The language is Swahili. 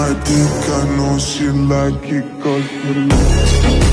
think I know she like it 'cause you